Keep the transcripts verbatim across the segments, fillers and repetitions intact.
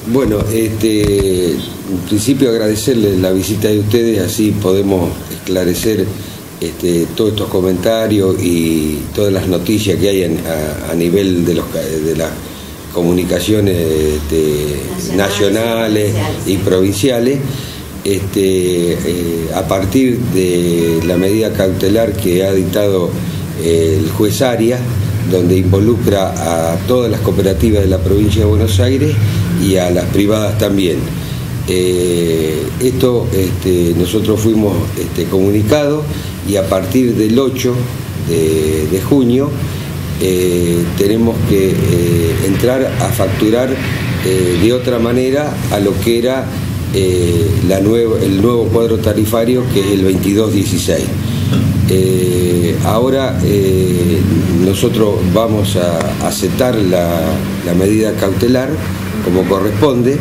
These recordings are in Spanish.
Bueno, este, en principio agradecerles la visita de ustedes, así podemos esclarecer este, todos estos comentarios y todas las noticias que hay en, a, a nivel de, los, de las comunicaciones este, nacionales y provinciales. Este, eh, a partir de la medida cautelar que ha dictado eh, el juez Arias, donde involucra a todas las cooperativas de la provincia de Buenos Aires y a las privadas también. Eh, esto este, nosotros fuimos este, comunicados y a partir del ocho de, de junio eh, tenemos que eh, entrar a facturar eh, de otra manera a lo que era eh, la nueva, el nuevo cuadro tarifario, que es el veintidós dieciséis. Eh, ahora eh, nosotros vamos a aceptar la, la medida cautelar como corresponde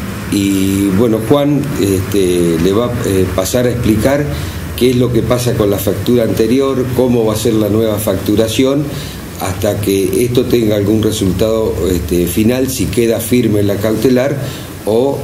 y bueno, Juan este, le va a eh, pasar a explicar qué es lo que pasa con la factura anterior, cómo va a ser la nueva facturación hasta que esto tenga algún resultado este, final, si queda firme la cautelar o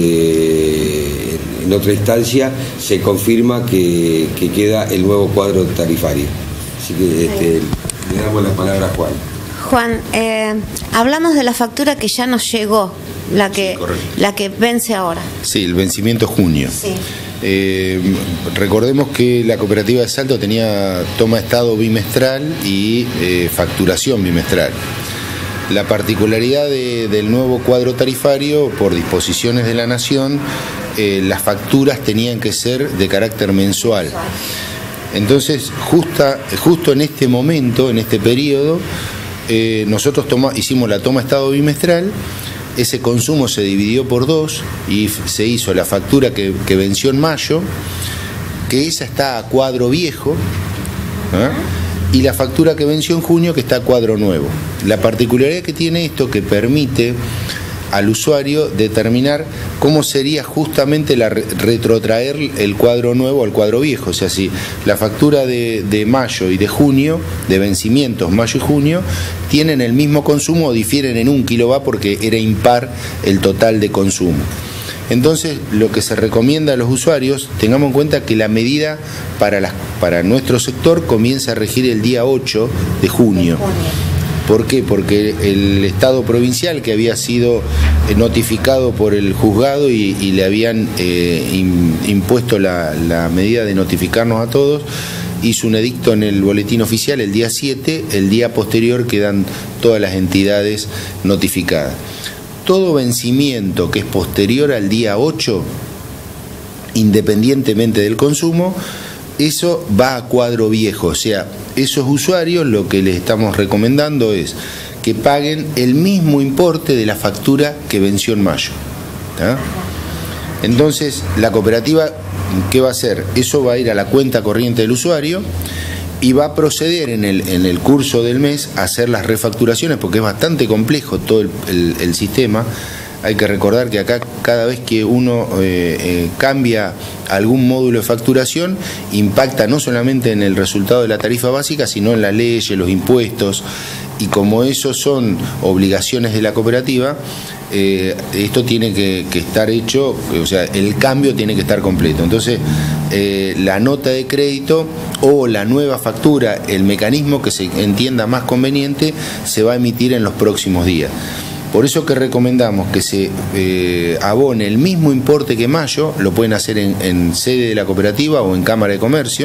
este, en otra instancia se confirma que, que queda el nuevo cuadro tarifario. Así que este, le damos la palabra a Juan. Juan, eh, hablamos de la factura que ya nos llegó, la que, sí, la que vence ahora. Sí, el vencimiento junio. Sí. Eh, recordemos que la cooperativa de Salto tenía toma de estado bimestral y eh, facturación bimestral. La particularidad de, del nuevo cuadro tarifario, por disposiciones de la Nación, eh, las facturas tenían que ser de carácter mensual. Entonces, justa, justo en este momento, en este periodo, eh, nosotros toma, hicimos la toma de estado bimestral, ese consumo se dividió por dos y se hizo la factura que, que venció en mayo, que esa está a cuadro viejo, ¿eh? Y la factura que venció en junio, que está a cuadro nuevo. La particularidad que tiene esto, que permite al usuario determinar cómo sería justamente la retrotraer el cuadro nuevo al cuadro viejo. O sea, si la factura de, de mayo y de junio, de vencimientos mayo y junio, tienen el mismo consumo o difieren en un kilowatt porque era impar el total de consumo. Entonces, lo que se recomienda a los usuarios, tengamos en cuenta que la medida para, las, para nuestro sector comienza a regir el día ocho de junio. ¿Por qué? Porque el Estado provincial, que había sido notificado por el juzgado y, y le habían eh, in, impuesto la, la medida de notificarnos a todos, hizo un edicto en el boletín oficial el día siete, el día posterior quedan todas las entidades notificadas. Todo vencimiento que es posterior al día ocho, independientemente del consumo, eso va a cuadro viejo. O sea, esos usuarios lo que les estamos recomendando es que paguen el mismo importe de la factura que venció en mayo. ¿Tá? Entonces, la cooperativa, ¿qué va a hacer? Eso va a ir a la cuenta corriente del usuario y va a proceder en el, en el curso del mes a hacer las refacturaciones, porque es bastante complejo todo el, el, el sistema. Hay que recordar que acá cada vez que uno eh, eh, cambia algún módulo de facturación, impacta no solamente en el resultado de la tarifa básica, sino en las leyes, los impuestos, y como eso son obligaciones de la cooperativa, eh, esto tiene que, que estar hecho, o sea, el cambio tiene que estar completo. Entonces, eh, la nota de crédito o la nueva factura, el mecanismo que se entienda más conveniente, se va a emitir en los próximos días. Por eso que recomendamos que se eh, abone el mismo importe que mayo, lo pueden hacer en, en sede de la cooperativa o en Cámara de Comercio,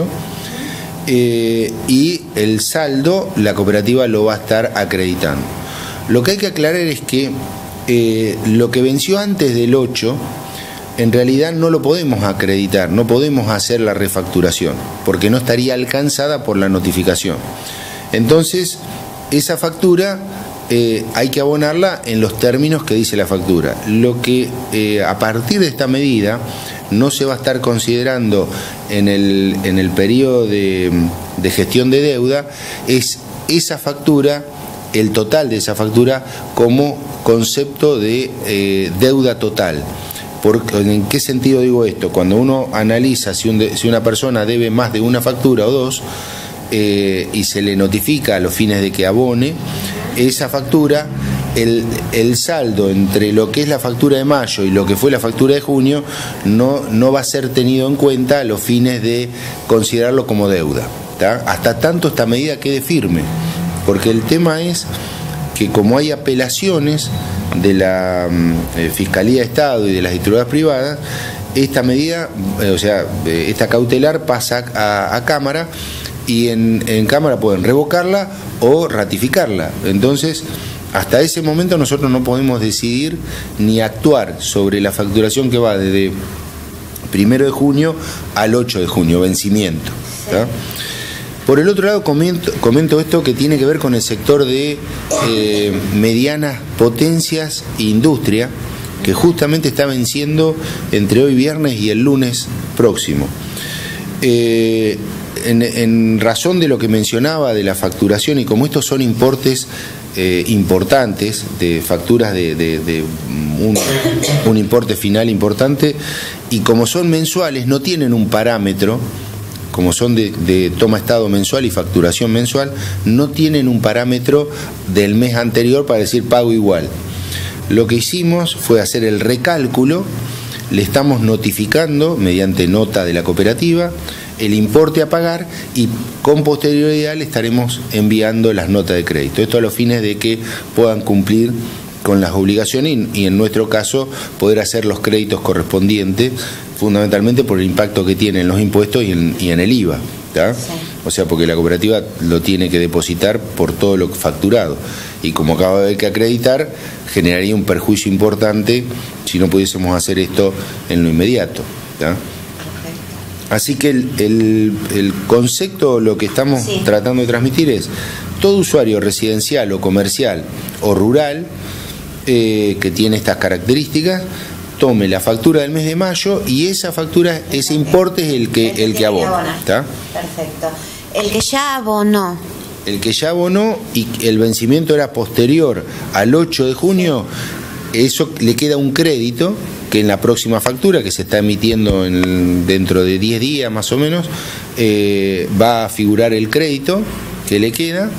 eh, y el saldo la cooperativa lo va a estar acreditando. Lo que hay que aclarar es que eh, lo que venció antes del ocho, en realidad no lo podemos acreditar, no podemos hacer la refacturación, porque no estaría alcanzada por la notificación. Entonces, esa factura Eh, hay que abonarla en los términos que dice la factura. Lo que eh, a partir de esta medida no se va a estar considerando en el, en el periodo de, de gestión de deuda es esa factura, el total de esa factura, como concepto de eh, deuda total. ¿Por, ¿En qué sentido digo esto? Cuando uno analiza si, un, si una persona debe más de una factura o dos eh, y se le notifica a los fines de que abone esa factura, el, el saldo entre lo que es la factura de mayo y lo que fue la factura de junio no, no va a ser tenido en cuenta a los fines de considerarlo como deuda, ¿tá? Hasta tanto esta medida quede firme, porque el tema es que como hay apelaciones de la eh, Fiscalía de Estado y de las distribuidoras privadas, esta medida, eh, o sea, eh, esta cautelar pasa a, a Cámara, y en, en Cámara pueden revocarla o ratificarla. Entonces, hasta ese momento nosotros no podemos decidir ni actuar sobre la facturación que va desde primero de junio al ocho de junio, vencimiento, ¿tá? Por el otro lado, comento, comento esto que tiene que ver con el sector de eh, medianas potencias e industria, que justamente está venciendo entre hoy viernes y el lunes próximo. Eh, en, en razón de lo que mencionaba de la facturación, y como estos son importes eh, importantes, de facturas de, de, de un, un importe final importante, y como son mensuales, no tienen un parámetro, como son de, de toma estado mensual y facturación mensual, no tienen un parámetro del mes anterior para decir pago igual. Lo que hicimos fue hacer el recálculo, le estamos notificando mediante nota de la cooperativa el importe a pagar, y con posterioridad le estaremos enviando las notas de crédito. Esto a los fines de que puedan cumplir con las obligaciones y, y en nuestro caso poder hacer los créditos correspondientes, fundamentalmente por el impacto que tienen los impuestos y en, y en el I V A, ¿tá? Sí. O sea, porque la cooperativa lo tiene que depositar por todo lo facturado, y como acaba de haber que acreditar, generaría un perjuicio importante si no pudiésemos hacer esto en lo inmediato, ¿tá? Así que el, el, el concepto, lo que estamos sí. tratando de transmitir es: todo usuario residencial o comercial o rural eh, que tiene estas características, tome la factura del mes de mayo, y esa factura, ese importe es el que, el, el que abona. ¿Está? Perfecto. El que ya abonó. El que ya abonó y el vencimiento era posterior al ocho de junio, eso le queda un crédito que en la próxima factura, que se está emitiendo en, dentro de diez días más o menos, eh, va a figurar el crédito que le queda.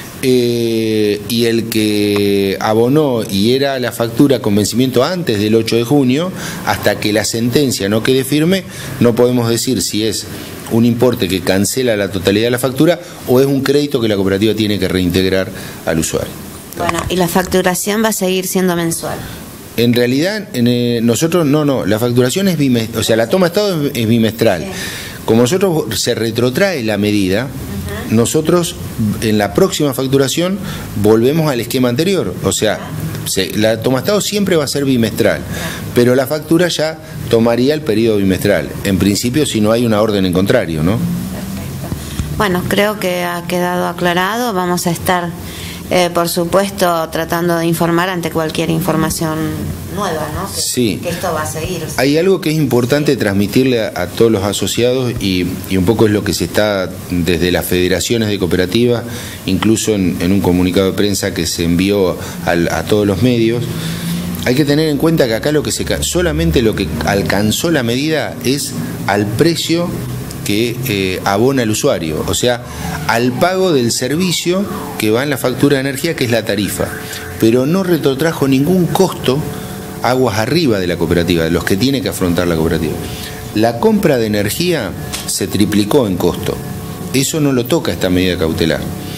Eh, y el que abonó y era la factura con vencimiento antes del ocho de junio, hasta que la sentencia no quede firme, no podemos decir si es un importe que cancela la totalidad de la factura o es un crédito que la cooperativa tiene que reintegrar al usuario. Bueno, y la facturación va a seguir siendo mensual. En realidad, en, eh, nosotros no, no, la facturación es bimestral, o sea, la toma de estado es, es bimestral. Sí. Como nosotros se retrotrae la medida, nosotros en la próxima facturación volvemos al esquema anterior, o sea, se, la toma estado siempre va a ser bimestral, pero la factura ya tomaría el periodo bimestral, en principio si no hay una orden en contrario, ¿no? Perfecto. Bueno, creo que ha quedado aclarado. Vamos a estar, eh, por supuesto, tratando de informar ante cualquier información nueva, ¿no? Que, sí. que esto va a seguir. O sea. Hay algo que es importante transmitirle a, a todos los asociados, y, y un poco es lo que se está desde las federaciones de cooperativas, incluso en, en un comunicado de prensa que se envió al, a todos los medios. Hay que tener en cuenta que acá lo que se solamente lo que alcanzó la medida es al precio que eh, abona el usuario, o sea, al pago del servicio que va en la factura de energía, que es la tarifa, pero no retrotrajo ningún costo aguas arriba de la cooperativa, de los que tiene que afrontar la cooperativa. La compra de energía se triplicó en costo, eso no lo toca esta medida cautelar.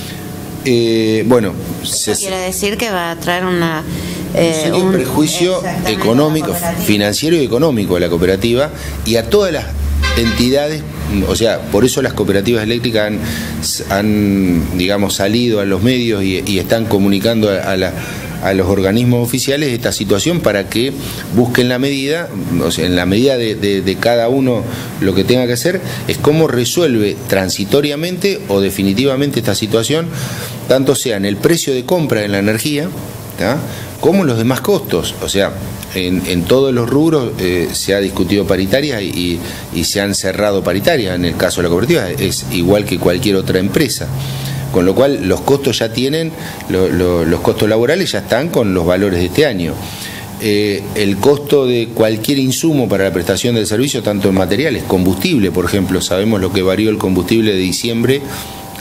Eh, bueno, eso se, quiere decir que va a traer una eh, un perjuicio económico, financiero y económico a la cooperativa y a todas las entidades. O sea, por eso las cooperativas eléctricas han, han digamos, salido a los medios y, y están comunicando a, a, la, a los organismos oficiales esta situación para que busquen la medida, o sea, en la medida de, de, de cada uno lo que tenga que hacer es cómo resuelve transitoriamente o definitivamente esta situación, tanto sea en el precio de compra de la energía, ¿tá?, como en los demás costos. O sea, En, en todos los rubros eh, se ha discutido paritaria y, y se han cerrado paritarias. En el caso de la cooperativa es igual que cualquier otra empresa, con lo cual los costos ya tienen, lo, lo, los costos laborales ya están con los valores de este año. Eh, el costo de cualquier insumo para la prestación del servicio, tanto en materiales, combustible, por ejemplo, sabemos lo que varió el combustible de diciembre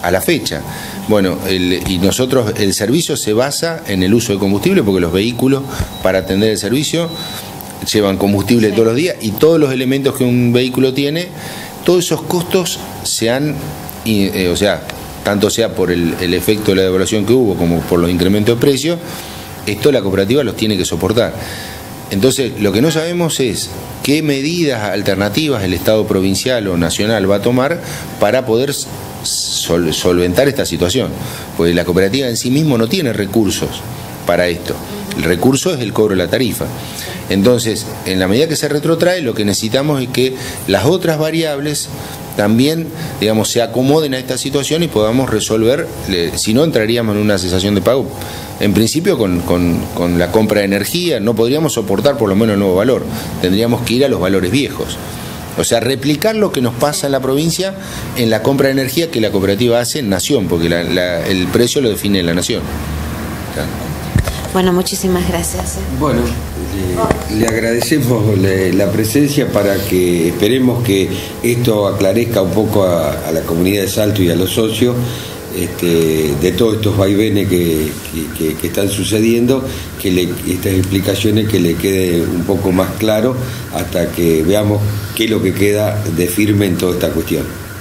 a la fecha. Bueno, el, y nosotros, el servicio se basa en el uso de combustible, porque los vehículos para atender el servicio llevan combustible sí. todos los días, y todos los elementos que un vehículo tiene, todos esos costos se han, eh, o sea, tanto sea por el, el efecto de la devaluación que hubo como por los incrementos de precios, esto la cooperativa los tiene que soportar. Entonces, lo que no sabemos es qué medidas alternativas el Estado provincial o nacional va a tomar para poder sol solventar esta situación, porque la cooperativa en sí mismo no tiene recursos para esto. El recurso es el cobro de la tarifa. Entonces, en la medida que se retrotrae, lo que necesitamos es que las otras variables también, digamos, se acomoden a esta situación y podamos resolver, si no entraríamos en una cesación de pago, en principio con, con, con la compra de energía, no podríamos soportar por lo menos el nuevo valor, tendríamos que ir a los valores viejos. O sea, replicar lo que nos pasa en la provincia en la compra de energía que la cooperativa hace en Nación, porque la, la, el precio lo define la Nación. Claro. Bueno, muchísimas gracias. Bueno, le, le agradecemos le, la presencia para que esperemos que esto aclarezca un poco a, a la comunidad de Salto y a los socios este, de todos estos vaivenes que, que, que, que están sucediendo, que le, estas explicaciones que le quede un poco más claro hasta que veamos qué es lo que queda de firme en toda esta cuestión.